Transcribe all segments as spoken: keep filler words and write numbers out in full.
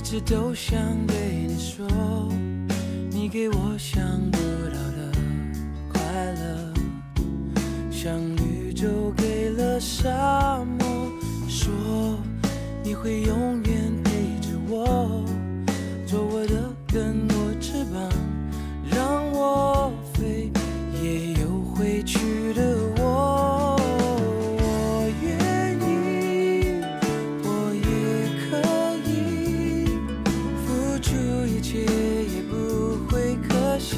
直都想对你说，你给我想不到的快乐，像绿洲给了沙漠，说你会永远陪着我，做我的更多翅膀，让我飞，也有回去的我。我愿意，我也可以付出一切，也不会可惜。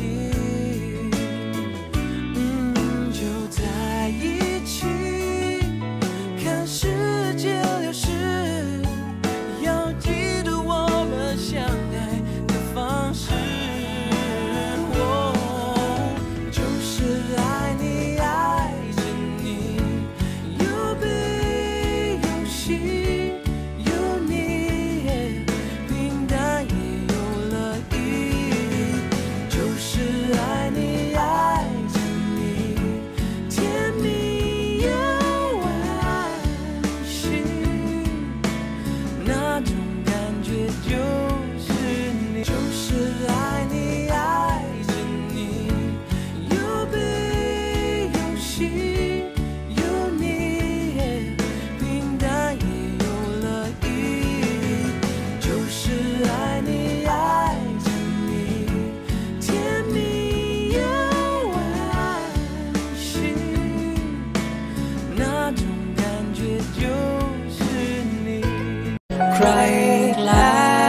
嗯，就在一起，看世界流逝，要记得我们相爱的方式。我就是爱你，爱着你，有悲有喜，有你，平淡也有了意义。就是爱你，爱着你，甜蜜又惋惜，那种感觉就是你。就是爱你，爱着你，有悲有喜，有你，平淡也有了意义。就是爱你，爱着你，甜蜜又惋惜，那种感觉就是你。Cry it loud，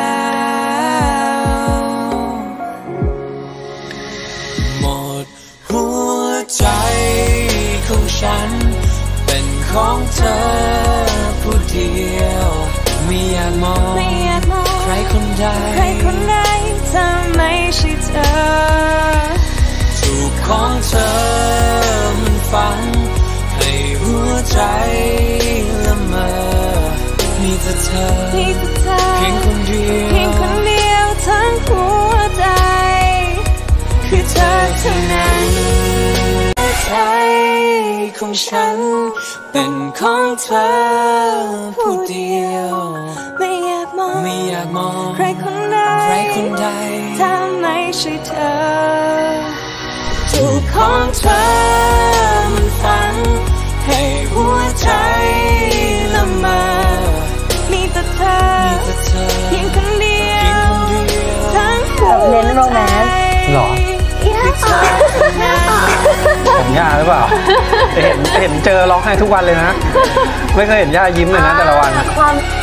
หมดหัวใจของฉันเป็นของเธอผู้เดียวไม่อยากมองไม่อยากมองใครคนใดใครคนไหนถ้าไม่ใช่เธอถูกของเธอมันฝังให้หัวใจละเมอมีแต่เธอมีแต่เธอเพียงคนเดียวเพียงคนเดียวทั้งหัวใจ คือเธอเท่านั้นใจของฉันเป็นของเธอผู้เดียวไม่อยากมองไม่อยากมองใครคนใดใครคนใดถ้าไม่ใช่เธอ ถูกของเธอมันฝังให้หัวใจละเมอมีแต่เธอมีแต่เธอเพียงคนเดียเพียงวคนเดียวทั้งหัวเน้นโรแมนต์หรอ ผมย่าหรือเปล่าเห็นเห็นเจอร้องไห้ทุกวันเลยนะ ไม่เคยเห็นย่ายิ้มเลยนะแต่ละวันความ